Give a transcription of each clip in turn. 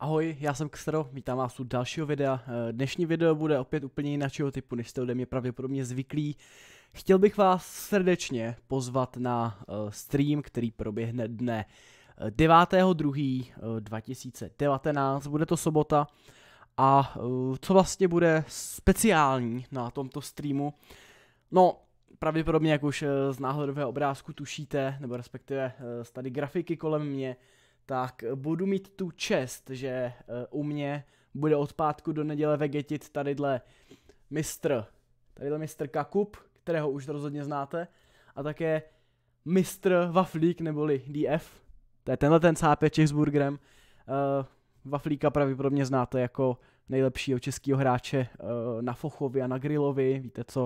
Ahoj, já jsem Xero, vítám vás u dalšího videa. Dnešní video bude opět úplně jiného typu, než jste ode mě pravděpodobně zvyklí. Chtěl bych vás srdečně pozvat na stream, který proběhne dne 9.2.2019, bude to sobota. A co vlastně bude speciální na tomto streamu? No, pravděpodobně, jak už z náhledového obrázku tušíte, nebo respektive z tady grafiky kolem mě, tak budu mít tu čest, že u mě bude od pátku do neděle vegetit tadyhle mistr Kakup, kterého už rozhodně znáte, a také mistr Waflík, neboli DF, to je tenhle ten sápeček s burgerem. Waflíka pravděpodobně znáte jako nejlepšího českého hráče na Fochovi a na Grillovi, víte co,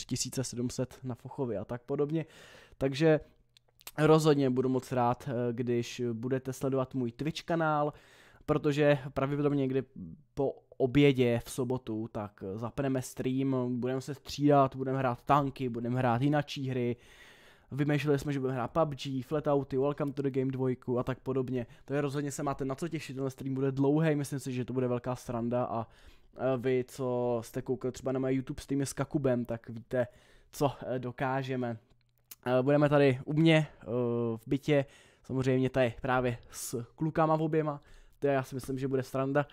3700 na Fochovi a tak podobně, takže rozhodně budu moc rád, když budete sledovat můj Twitch kanál, protože pravděpodobně někdy po obědě v sobotu tak zapneme stream, budeme se střídat, budeme hrát tanky, budeme hrát jinačí hry, vymýšleli jsme, že budeme hrát PUBG, Flatouty, Welcome to the Game 2 a tak podobně. To je rozhodně, se máte na co těšit, tenhle stream bude dlouhý, myslím si, že to bude velká sranda a vy, co jste koukali třeba na moje YouTube streamy s Kakubem, tak víte, co dokážeme. Budeme tady u mě v bytě, samozřejmě tady právě s klukama oběma, to já si myslím, že bude sranda.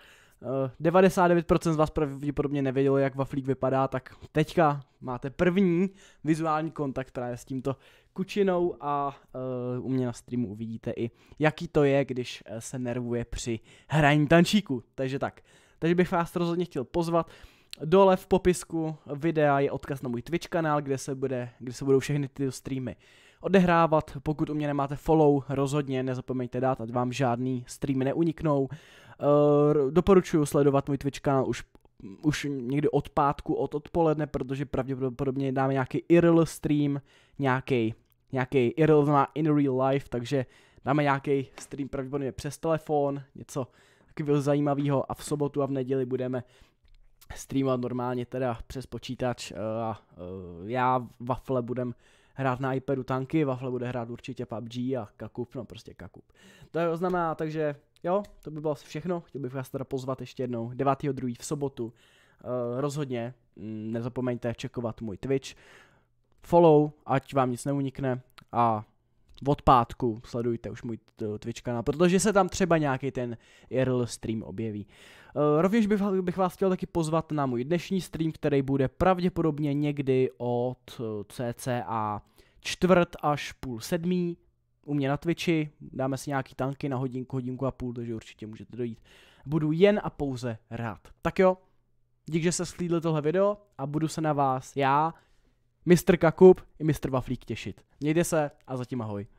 99% z vás pravděpodobně nevědělo, jak Waflík vypadá, tak teďka máte první vizuální kontakt právě s tímto kučinou a u mě na streamu uvidíte i, jaký to je, když se nervuje při hraní tančíku. Takže tak, takže bych vás rozhodně chtěl pozvat. Dole v popisku videa je odkaz na můj Twitch kanál, kde se budou všechny ty streamy odehrávat. Pokud u mě nemáte follow, rozhodně nezapomeňte dát, ať vám žádný streamy neuniknou. Doporučuji sledovat můj Twitch kanál už někdy od pátku, od odpoledne, protože pravděpodobně dáme nějaký IRL stream, nějaký IRL znamená in real life, takže dáme nějaký stream pravděpodobně přes telefon, něco takového zajímavého, a v sobotu a v neděli budeme streamovat normálně teda přes počítač a já Wafle budem hrát na iPadu tanky, Wafle bude hrát určitě PUBG a Kakup, no prostě Kakup. To znamená, takže jo, to by bylo asi všechno, chtěl bych vás teda pozvat ještě jednou 9.2. v sobotu. Rozhodně nezapomeňte checkovat můj Twitch, follow, ať vám nic neunikne, a od pátku sledujte už můj Twitch kanál, protože se tam třeba nějaký ten IRL stream objeví. Rovněž bych vás chtěl taky pozvat na můj dnešní stream, který bude pravděpodobně někdy od cca 4 až půl 7 u mě na Twitchi. Dáme si nějaký tanky na hodinku a půl, takže určitě můžete dojít. Budu jen a pouze rád. Tak jo, díky, že jste shlídli tohle video a budu se na vás já, mistr Kakup i mistr Waflík těšit. Mějte se a zatím ahoj.